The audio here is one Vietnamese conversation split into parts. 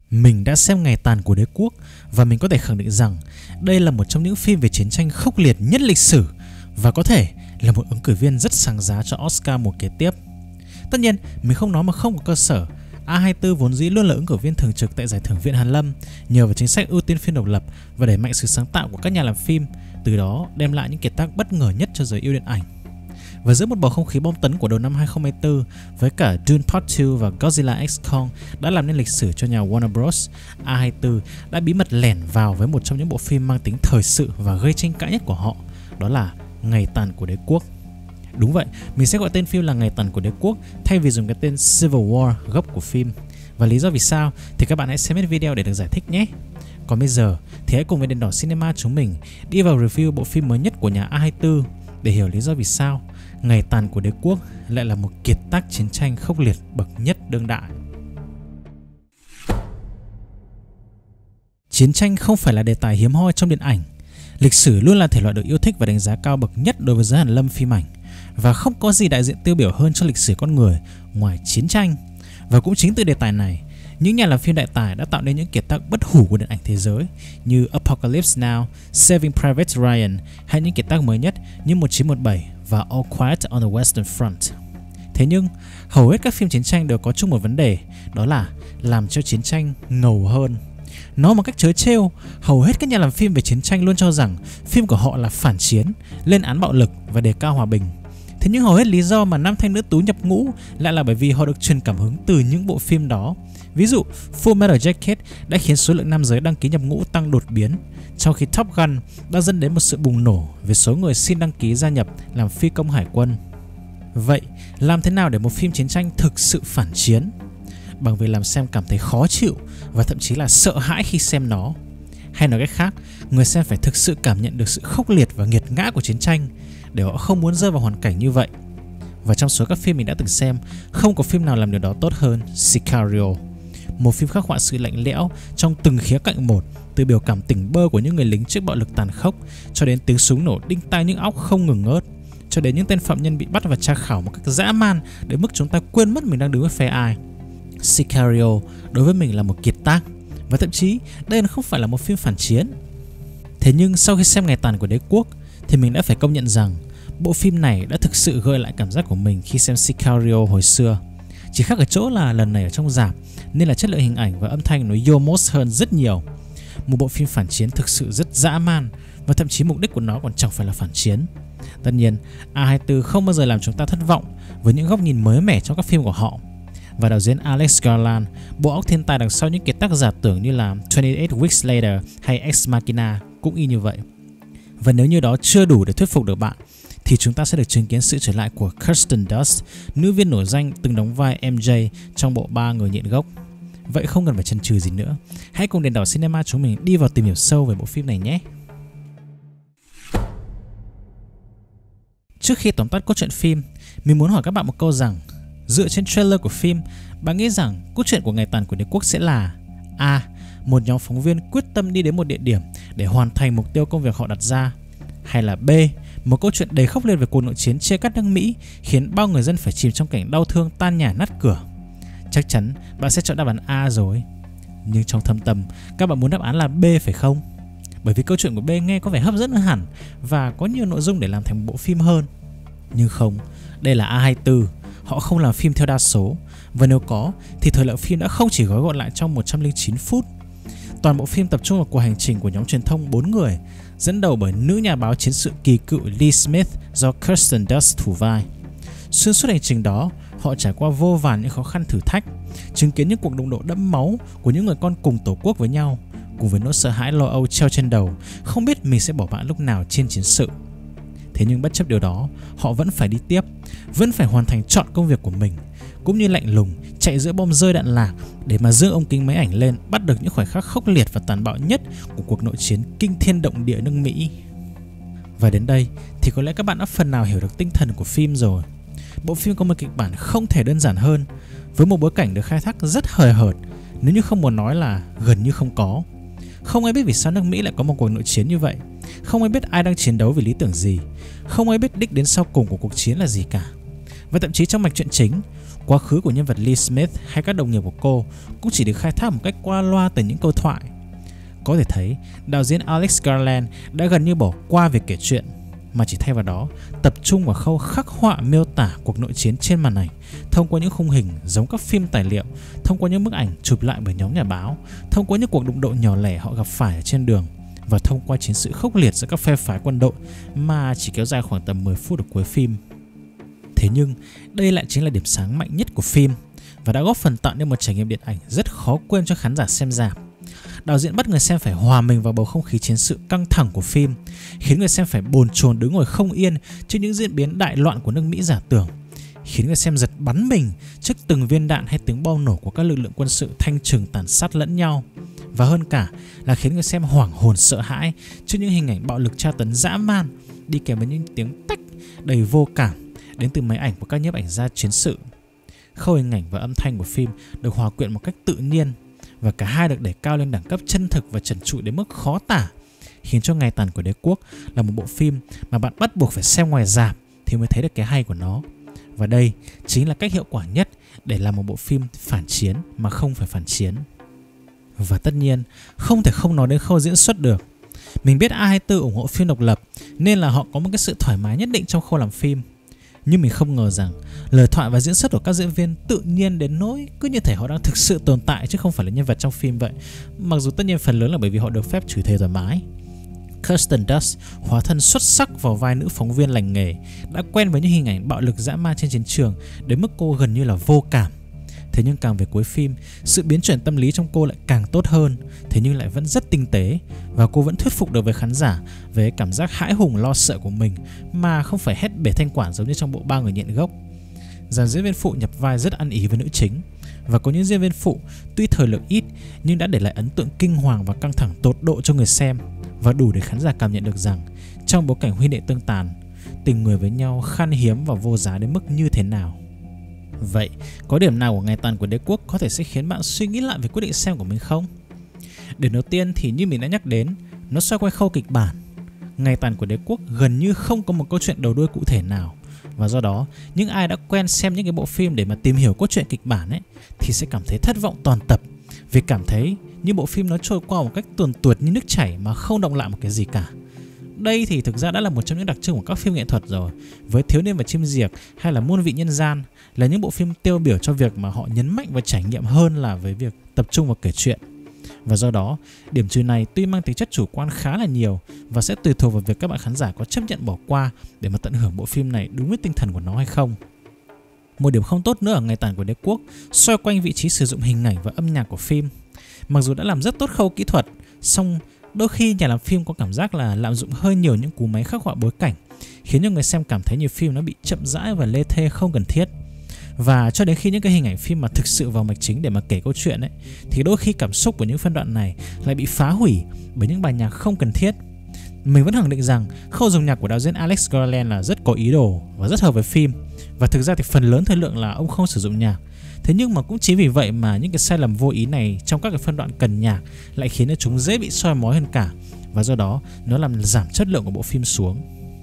Mình đã xem Ngày tàn của đế quốc và mình có thể khẳng định rằng đây là một trong những phim về chiến tranh khốc liệt nhất lịch sử và có thể là một ứng cử viên rất sáng giá cho Oscar mùa kế tiếp. Tất nhiên, mình không nói mà không có cơ sở. A24 vốn dĩ luôn là ứng cử viên thường trực tại giải thưởng Viện Hàn Lâm nhờ vào chính sách ưu tiên phim độc lập và đẩy mạnh sự sáng tạo của các nhà làm phim, từ đó đem lại những kiệt tác bất ngờ nhất cho giới yêu điện ảnh. Và giữa một bầu không khí bom tấn của đầu năm 2024 với cả Dune Part 2 và Godzilla x Kong đã làm nên lịch sử cho nhà Warner Bros, A24 đã bí mật lẻn vào với một trong những bộ phim mang tính thời sự và gây tranh cãi nhất của họ, đó là Ngày tàn của đế quốc. Đúng vậy, mình sẽ gọi tên phim là Ngày tàn của đế quốc thay vì dùng cái tên Civil War gốc của phim. Và lý do vì sao thì các bạn hãy xem hết video để được giải thích nhé. Còn bây giờ thì hãy cùng với Đèn Đỏ Cinema chúng mình đi vào review bộ phim mới nhất của nhà A24 để hiểu lý do vì sao Ngày tàn của đế quốc lại là một kiệt tác chiến tranh khốc liệt bậc nhất đương đại. Chiến tranh không phải là đề tài hiếm hoi trong điện ảnh. Lịch sử luôn là thể loại được yêu thích và đánh giá cao bậc nhất đối với giới hàn lâm phim ảnh. Và không có gì đại diện tiêu biểu hơn cho lịch sử con người ngoài chiến tranh. Và cũng chính từ đề tài này, những nhà làm phim đại tài đã tạo nên những kiệt tác bất hủ của điện ảnh thế giới như Apocalypse Now, Saving Private Ryan hay những kiệt tác mới nhất như 1917 và All Quiet on the Western Front. Thế nhưng, hầu hết các phim chiến tranh đều có chung một vấn đề, đó là làm cho chiến tranh ngầu hơn. Nói một cách trớ trêu, hầu hết các nhà làm phim về chiến tranh luôn cho rằng phim của họ là phản chiến, lên án bạo lực và đề cao hòa bình. Thế nhưng hầu hết lý do mà nam thanh nữ tú nhập ngũ lại là bởi vì họ được truyền cảm hứng từ những bộ phim đó. Ví dụ, Full Metal Jacket đã khiến số lượng nam giới đăng ký nhập ngũ tăng đột biến, trong khi Top Gun đã dẫn đến một sự bùng nổ về số người xin đăng ký gia nhập làm phi công hải quân. Vậy, làm thế nào để một phim chiến tranh thực sự phản chiến? Bằng việc làm xem cảm thấy khó chịu và thậm chí là sợ hãi khi xem nó. Hay nói cách khác, người xem phải thực sự cảm nhận được sự khốc liệt và nghiệt ngã của chiến tranh để họ không muốn rơi vào hoàn cảnh như vậy. Và trong số các phim mình đã từng xem, không có phim nào làm điều đó tốt hơn Sicario. Một phim khắc họa sự lạnh lẽo trong từng khía cạnh một, từ biểu cảm tỉnh bơ của những người lính trước bạo lực tàn khốc cho đến tiếng súng nổ đinh tai nhức óc không ngừng ngớt, cho đến những tên phạm nhân bị bắt và tra khảo một cách dã man đến mức chúng ta quên mất mình đang đứng với phe ai. Sicario đối với mình là một kiệt tác, và thậm chí đây không phải là một phim phản chiến. Thế nhưng sau khi xem Ngày tàn của đế quốc thì mình đã phải công nhận rằng bộ phim này đã thực sự gợi lại cảm giác của mình khi xem Sicario hồi xưa. Chỉ khác ở chỗ là lần này ở trong rạp nên là chất lượng hình ảnh và âm thanh nó yomos hơn rất nhiều. Một bộ phim phản chiến thực sự rất dã man và thậm chí mục đích của nó còn chẳng phải là phản chiến. Tất nhiên, A24 không bao giờ làm chúng ta thất vọng với những góc nhìn mới mẻ trong các phim của họ. Và đạo diễn Alex Garland, bộ óc thiên tài đằng sau những kiệt tác giả tưởng như là 28 Weeks Later hay Ex Machina cũng y như vậy. Và nếu như đó chưa đủ để thuyết phục được bạn, thì chúng ta sẽ được chứng kiến sự trở lại của Kirsten Dunst, nữ viên nổi danh từng đóng vai MJ trong bộ 3 người nhện gốc. Vậy không cần phải chần chừ gì nữa, hãy cùng Đèn Đỏ Cinema chúng mình đi vào tìm hiểu sâu về bộ phim này nhé. Trước khi tóm tắt cốt truyện phim, mình muốn hỏi các bạn một câu rằng, dựa trên trailer của phim, bạn nghĩ rằng cốt truyện của Ngày tàn của đế quốc sẽ là A. Một nhóm phóng viên quyết tâm đi đến một địa điểm để hoàn thành mục tiêu công việc họ đặt ra, hay là B. Một câu chuyện đầy khốc liệt về cuộc nội chiến chia cắt nước Mỹ khiến bao người dân phải chìm trong cảnh đau thương tan nhà nát cửa. Chắc chắn bạn sẽ chọn đáp án A rồi. Nhưng trong thâm tâm, các bạn muốn đáp án là B phải không? Bởi vì câu chuyện của B nghe có vẻ hấp dẫn hơn hẳn và có nhiều nội dung để làm thành một bộ phim hơn. Nhưng không, đây là A24. Họ không làm phim theo đa số, và nếu có thì thời lượng phim đã không chỉ gói gọn lại trong 109 phút. Toàn bộ phim tập trung vào cuộc hành trình của nhóm truyền thông 4 người, dẫn đầu bởi nữ nhà báo chiến sự kỳ cựu Lee Smith do Kirsten Dunst thủ vai. Xuyên suốt hành trình đó, họ trải qua vô vàn những khó khăn thử thách, chứng kiến những cuộc đụng độ đẫm máu của những người con cùng tổ quốc với nhau, cùng với nỗi sợ hãi lo âu treo trên đầu, không biết mình sẽ bỏ bạn lúc nào trên chiến sự. Thế nhưng bất chấp điều đó, họ vẫn phải đi tiếp, vẫn phải hoàn thành trọn công việc của mình, cũng như lạnh lùng chạy giữa bom rơi đạn lạc để mà giương ống kính máy ảnh lên bắt được những khoảnh khắc khốc liệt và tàn bạo nhất của cuộc nội chiến kinh thiên động địa nước Mỹ. Và đến đây thì có lẽ các bạn đã phần nào hiểu được tinh thần của phim rồi. Bộ phim có một kịch bản không thể đơn giản hơn, với một bối cảnh được khai thác rất hời hợt, nếu như không muốn nói là gần như không có. Không ai biết vì sao nước Mỹ lại có một cuộc nội chiến như vậy, không ai biết ai đang chiến đấu vì lý tưởng gì, không ai biết đích đến sau cùng của cuộc chiến là gì cả. Và thậm chí trong mạch truyện chính, Quá khứ của nhân vật Lee Smith hay các đồng nghiệp của cô cũng chỉ được khai thác một cách qua loa từ những câu thoại. Có thể thấy, đạo diễn Alex Garland đã gần như bỏ qua việc kể chuyện, mà chỉ thay vào đó tập trung vào khâu khắc họa miêu tả cuộc nội chiến trên màn ảnh thông qua những khung hình giống các phim tài liệu, thông qua những bức ảnh chụp lại bởi nhóm nhà báo, thông qua những cuộc đụng độ nhỏ lẻ họ gặp phải ở trên đường, và thông qua chiến sự khốc liệt giữa các phe phái quân đội mà chỉ kéo dài khoảng tầm 10 phút ở cuối phim. Thế nhưng đây lại chính là điểm sáng mạnh nhất của phim và đã góp phần tạo nên một trải nghiệm điện ảnh rất khó quên cho khán giả xem rạp. Đạo diễn bắt người xem phải hòa mình vào bầu không khí chiến sự căng thẳng của phim, khiến người xem phải bồn chồn đứng ngồi không yên trước những diễn biến đại loạn của nước Mỹ giả tưởng, khiến người xem giật bắn mình trước từng viên đạn hay tiếng bom nổ của các lực lượng quân sự thanh trừng tàn sát lẫn nhau, và hơn cả là khiến người xem hoảng hồn sợ hãi trước những hình ảnh bạo lực tra tấn dã man đi kèm với những tiếng tách đầy vô cảm đến từ máy ảnh của các nhiếp ảnh gia chiến sự. Khâu hình ảnh và âm thanh của phim được hòa quyện một cách tự nhiên, và cả hai được đẩy cao lên đẳng cấp chân thực và trần trụi đến mức khó tả, khiến cho Ngày Tàn của Đế Quốc là một bộ phim mà bạn bắt buộc phải xem ngoài rạp thì mới thấy được cái hay của nó. Và đây chính là cách hiệu quả nhất để làm một bộ phim phản chiến mà không phải phản chiến. Và tất nhiên, không thể không nói đến khâu diễn xuất được. Mình biết A24 ủng hộ phim độc lập nên là họ có một cái sự thoải mái nhất định trong khâu làm phim. Nhưng mình không ngờ rằng lời thoại và diễn xuất của các diễn viên tự nhiên đến nỗi cứ như thể họ đang thực sự tồn tại chứ không phải là nhân vật trong phim vậy. Mặc dù tất nhiên phần lớn là bởi vì họ được phép chửi thề thoải mái. Kirsten Dunst hóa thân xuất sắc vào vai nữ phóng viên lành nghề, đã quen với những hình ảnh bạo lực dã man trên chiến trường đến mức cô gần như là vô cảm. Thế nhưng càng về cuối phim, sự biến chuyển tâm lý trong cô lại càng tốt hơn, thế nhưng lại vẫn rất tinh tế, và cô vẫn thuyết phục được với khán giả về cảm giác hãi hùng lo sợ của mình mà không phải hét bể thanh quản giống như trong bộ Ba Người Nhện Gốc. Dàn diễn viên phụ nhập vai rất ăn ý với nữ chính, và có những diễn viên phụ tuy thời lượng ít nhưng đã để lại ấn tượng kinh hoàng và căng thẳng tột độ cho người xem, và đủ để khán giả cảm nhận được rằng trong bối cảnh huynh đệ tương tàn, tình người với nhau khan hiếm và vô giá đến mức như thế nào. Vậy, có điểm nào của Ngày Tàn của Đế Quốc có thể sẽ khiến bạn suy nghĩ lại về quyết định xem của mình không? Điểm đầu tiên thì như mình đã nhắc đến, nó xoay quanh khâu kịch bản. Ngày Tàn của Đế Quốc gần như không có một câu chuyện đầu đuôi cụ thể nào, và do đó, những ai đã quen xem những cái bộ phim để mà tìm hiểu cốt truyện kịch bản ấy thì sẽ cảm thấy thất vọng toàn tập, vì cảm thấy như bộ phim nó trôi qua một cách tuồn tuột như nước chảy mà không động lại một cái gì cả. Đây thì thực ra đã là một trong những đặc trưng của các phim nghệ thuật rồi. Với Thiếu Niên và Chim Diệc hay là Muôn Vị Nhân Gian là những bộ phim tiêu biểu cho việc mà họ nhấn mạnh vào trải nghiệm hơn là với việc tập trung vào kể chuyện. Và do đó, điểm trừ này tuy mang tính chất chủ quan khá là nhiều và sẽ tùy thuộc vào việc các bạn khán giả có chấp nhận bỏ qua để mà tận hưởng bộ phim này đúng với tinh thần của nó hay không. Một điểm không tốt nữa ở Ngày Tàn của Đế Quốc xoay quanh vị trí sử dụng hình ảnh và âm nhạc của phim. Mặc dù đã làm rất tốt khâu kỹ thuật, song đôi khi nhà làm phim có cảm giác là lạm dụng hơi nhiều những cú máy khắc họa bối cảnh, khiến cho người xem cảm thấy như phim nó bị chậm rãi và lê thê không cần thiết. Và cho đến khi những cái hình ảnh phim mà thực sự vào mạch chính để mà kể câu chuyện ấy, thì đôi khi cảm xúc của những phân đoạn này lại bị phá hủy bởi những bài nhạc không cần thiết. Mình vẫn khẳng định rằng khâu dùng nhạc của đạo diễn Alex Garland là rất có ý đồ và rất hợp với phim, và thực ra thì phần lớn thời lượng là ông không sử dụng nhạc. Thế nhưng mà cũng chính vì vậy mà những cái sai lầm vô ý này trong các cái phân đoạn cần nhạc lại khiến cho chúng dễ bị soi mói hơn cả, và do đó nó làm giảm chất lượng của bộ phim xuống.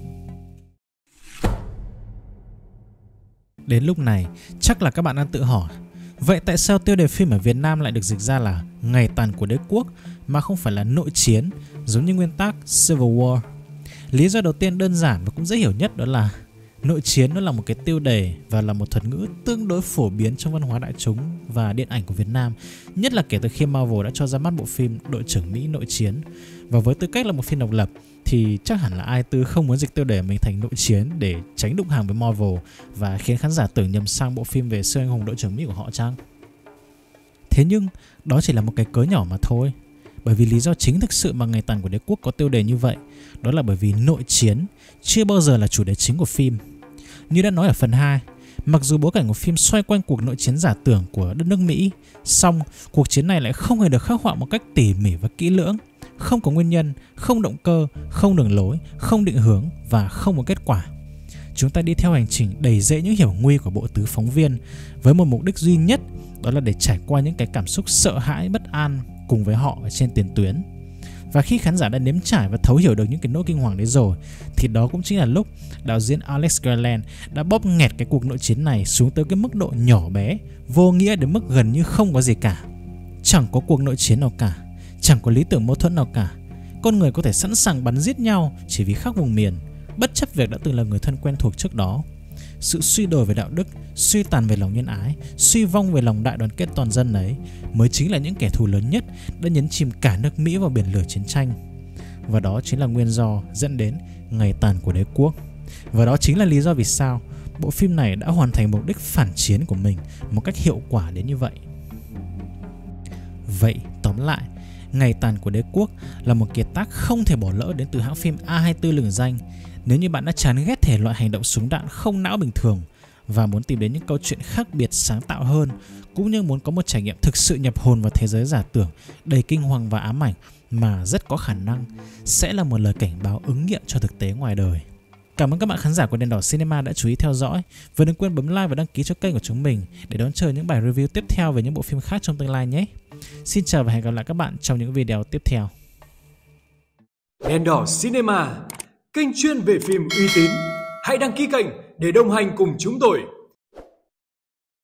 Đến lúc này chắc là các bạn đang tự hỏi, vậy tại sao tiêu đề phim ở Việt Nam lại được dịch ra là Ngày Tàn của Đế Quốc mà không phải là nội chiến giống như nguyên tác Civil War? Lý do đầu tiên đơn giản và cũng dễ hiểu nhất đó là nội chiến nó là một cái tiêu đề và là một thuật ngữ tương đối phổ biến trong văn hóa đại chúng và điện ảnh của Việt Nam, nhất là kể từ khi Marvel đã cho ra mắt bộ phim Đội trưởng Mỹ nội chiến. Và với tư cách là một phim độc lập thì chắc hẳn là A24 không muốn dịch tiêu đề mình thành nội chiến để tránh đụng hàng với Marvel và khiến khán giả tưởng nhầm sang bộ phim về siêu anh hùng Đội trưởng Mỹ của họ chăng? Thế nhưng đó chỉ là một cái cớ nhỏ mà thôi. Bởi vì lý do chính thực sự mà Ngày Tàn của Đế Quốc có tiêu đề như vậy, đó là bởi vì nội chiến chưa bao giờ là chủ đề chính của phim. Như đã nói ở phần 2, mặc dù bối cảnh của phim xoay quanh cuộc nội chiến giả tưởng của đất nước Mỹ, song cuộc chiến này lại không hề được khắc họa một cách tỉ mỉ và kỹ lưỡng, không có nguyên nhân, không động cơ, không đường lối, không định hướng và không có kết quả. Chúng ta đi theo hành trình đầy dẫy những hiểm nguy của bộ tứ phóng viên với một mục đích duy nhất, đó là để trải qua những cái cảm xúc sợ hãi, bất an cùng với họ ở trên tiền tuyến. Và khi khán giả đã nếm trải và thấu hiểu được những cái nỗi kinh hoàng đấy rồi, thì đó cũng chính là lúc đạo diễn Alex Garland đã bóp nghẹt cái cuộc nội chiến này xuống tới cái mức độ nhỏ bé, vô nghĩa đến mức gần như không có gì cả. Chẳng có cuộc nội chiến nào cả, chẳng có lý tưởng mâu thuẫn nào cả. Con người có thể sẵn sàng bắn giết nhau chỉ vì khác vùng miền, bất chấp việc đã từng là người thân quen thuộc trước đó. Sự suy đồi về đạo đức, suy tàn về lòng nhân ái, suy vong về lòng đại đoàn kết toàn dân ấy mới chính là những kẻ thù lớn nhất đã nhấn chìm cả nước Mỹ vào biển lửa chiến tranh. Và đó chính là nguyên do dẫn đến ngày tàn của đế quốc. Và đó chính là lý do vì sao bộ phim này đã hoàn thành mục đích phản chiến của mình một cách hiệu quả đến như vậy. Vậy tóm lại, Ngày tàn của đế quốc là một kiệt tác không thể bỏ lỡ đến từ hãng phim A24 lừng danh. Nếu như bạn đã chán ghét thể loại hành động súng đạn không não bình thường và muốn tìm đến những câu chuyện khác biệt sáng tạo hơn, cũng như muốn có một trải nghiệm thực sự nhập hồn vào thế giới giả tưởng đầy kinh hoàng và ám ảnh mà rất có khả năng sẽ là một lời cảnh báo ứng nghiệm cho thực tế ngoài đời. Cảm ơn các bạn khán giả của Đèn Đỏ Cinema đã chú ý theo dõi và đừng quên bấm like và đăng ký cho kênh của chúng mình để đón chờ những bài review tiếp theo về những bộ phim khác trong tương lai nhé. Xin chào và hẹn gặp lại các bạn trong những video tiếp theo. Đèn Đỏ Cinema, kênh chuyên về phim uy tín. Hãy đăng ký kênh để đồng hành cùng chúng tôi.